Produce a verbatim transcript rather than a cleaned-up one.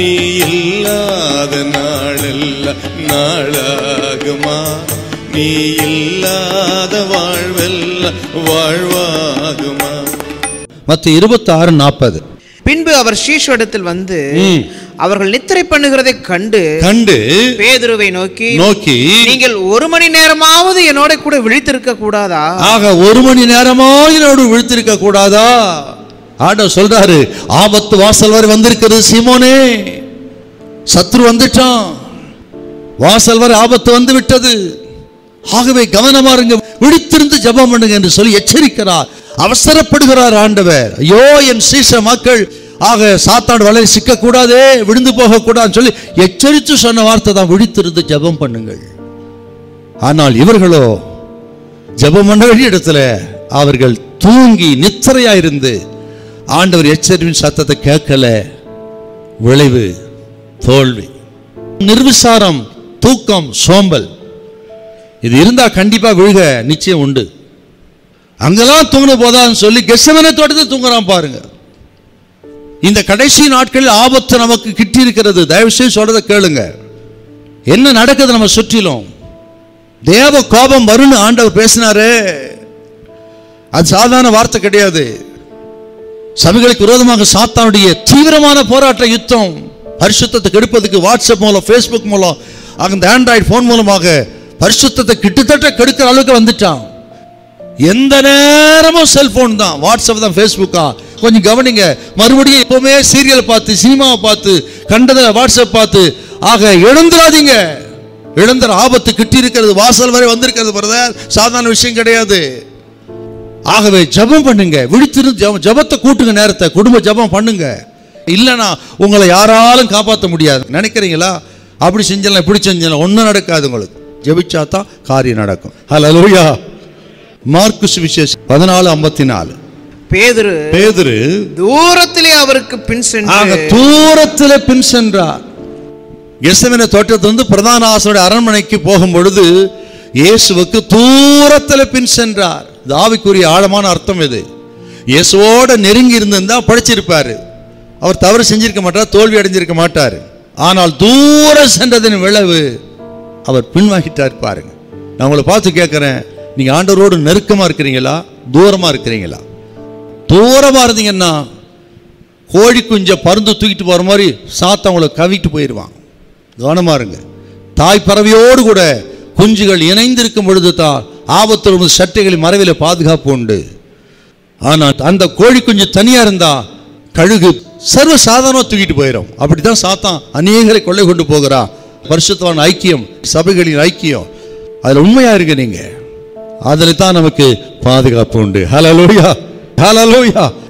நீ இல்லாத நாளெல்லாம் நாளாகுமா? நீ இல்லாத வாழ்வெல்லாம் வாழ்வாகுமா? மத்திய இருபத்தி ஆறு நாற்பது. பின்பு அவர் சீஷரிடத்தில் வந்து அவர்கள் நித்திரை பண்ணுகிறதை கண்டு கண்டு பேதுருவை நோக்கி நோக்கி நீங்கள் ஒரு மணி நேரமாவது என்னோட கூட விழித்திருக்க கூடாதா? ஆக ஒரு மணி நேரமா என்னோடு விழித்திருக்க கூடாதா? ஆண்டவர் சொல்றாரு, ஆபத்து வாசல் வரை வந்திருக்கிறது சீமோனே, சத்ரு வந்துட்டான், வாசல் வரை ஆபத்து வந்து விட்டது, ஆகவே கவனமா இருங்க, விழித்திருந்து ஜெபம் பண்ணுங்க என்று சொல்லி எச்சரிக்கிறார். அவசரப்படுகிறார் ஆண்டவர். ஐயோ என் சீஷ மக்கள் ஆக சாத்தான் வலை சிக்க கூடாதே, விழுந்து போக கூடாதுன்னு சொல்லி எச்சரித்து சொன்ன வார்த்தை தான், விழித்திருந்து ஜெபம் பண்ணுங்கள். ஆனால் இவர்களோ ஜெபம் பண்ண வேண்டிய இடத்துல அவர்கள் தூங்கி நித்திரையா இருந்து ஆண்டவர் எச்சரிப்பின் சத்தத்தை கேட்கல. விளைவு தோல்வி, நிர்விசாரம், தூக்கம், சோம்பல். இது இருந்தா கண்டிப்பா விழுக நிச்சயம் உண்டு. அங்கெல்லாம் தூங்கின போதான்னு சொல்லி கெத்செமனே தோட்டத்தை தூங்குறான் பாருங்க. இந்த கடைசி நாட்களில் ஆபத்து நமக்கு கிட்டி இருக்கிறது. தயவு செய்து சொல்றதை கேளுங்க. என்ன நடக்குது நம்ம சுற்றிலும்? தேவ கோபம் வரும்னு ஆண்டவர் பேசினாரு. அது சாதாரண வார்த்தை கிடையாது. சபைகளுக்கு விரோதமாக சாத்தானுடைய தீவிரமான போராட்ட யுத்தம், பரிசுத்தத்தை கெடுப்பதற்கு வாட்ஸ்அப் மூலம், ஃபேஸ்புக் மூலம், அந்த ஆண்ட்ராய்டு போன் மூலமாக பரிசுத்தத்தை கிட்டத்தட்ட கெடுக்கிற அளவுக்கு வந்துட்டான். எந்த நேரமும் செல்போன் தான், வாட்ஸ்அப் தான், ஃபேஸ்புக்கா. கொஞ்சம் கவனிங்க. மறுபடியும் எப்பவுமே சீரியல் பார்த்து, சினிமாவை பார்த்து, கண்டதை வாட்ஸ்அப் பார்த்து, ஆக எழுந்துடாதீங்க. எழுந்துற ஆபத்து கிட்டி இருக்கிறது, வாசல் வரை வந்திருக்கிறது. பிரதர், சாதாரண விஷயம் கிடையாது. ஆகவே ஜெபம் பண்ணுங்க, விழித்திருந்து ஜெபத்தை கூட்டுங்க, நேரத்தை குடும்ப ஜெபம் பண்ணுங்க. இல்லைன்னா உங்களை யாராலும் காப்பாற்ற முடியாது. நினைக்கிறீங்களா? அப்படி செஞ்சலாம் இப்படி செஞ்சலாம், ஒன்றும் நடக்காது. உங்களுக்கு ஜெபிச்சா தான் காரியம் நடக்கும். ஹல்லேலூயா. மார்க்கு சுவிசேஷம் பதினாலு ஐம்பத்தி நாலு. பேதுரு பேதுரு தூரத்திலே அவருக்கு பின் சென்று தூரத்திலே பின் சென்றார். கெத்செமனே தோட்டத்திலிருந்து பிரதான ஆசாரியருடைய அரண்மனைக்கு போகும் பொழுது இயேசுவுக்கு தூரத்திலே பின் சென்றார். ஆவிக்குரிய ஆழமான அர்த்தம் இது. இயேசுவோட நெருங்கி இருந்திருந்தா படிச்சிருப்பாரு. அவர் தவறு செஞ்சிருக்க மாட்டார், தோல்வி அடைஞ்சிருக்க மாட்டார். ஆனால் தூரம் சென்றதின் விளைவு அவர் பின்வாங்கிட்டார் பாருங்க. நான் உங்களை பார்த்து கேட்கிறேன், நீங்க ஆண்டவரோடு நெருக்கமா இருக்கிறீங்களா, தூரமா இருக்கிறீங்களா? தூரமா இருந்தீங்கன்னா கோழி குஞ்ச பருந்து தூக்கிட்டு போற மாதிரி சாத்தா உங்களை கவிட்டு போயிடுவான். கவனமா இருங்க. தாய் பறவையோடு கூட குஞ்சுகள் இணைந்து இருக்கும் பொழுது தான் ஆபத்து சட்டைகளின் மறைவில் பாதுகாப்பு உண்டு. ஆனால் அந்த கோழி குஞ்சு தனியா இருந்தா கழுகு சர்வ சாதாரணமா தூக்கிட்டு போயிடும். அப்படித்தான் சாத்தான் அநேகரை கொள்ளை கொண்டு போகிறா. பரிசுத்தவான் ஐக்கியம், சபைகளின் ஐக்கியம், அதுல உண்மையா இருக்கு நீங்க, அதில் தான் நமக்கு பாதுகாப்பு உண்டு. ஹல்லேலூயா, ஹல்லேலூயா.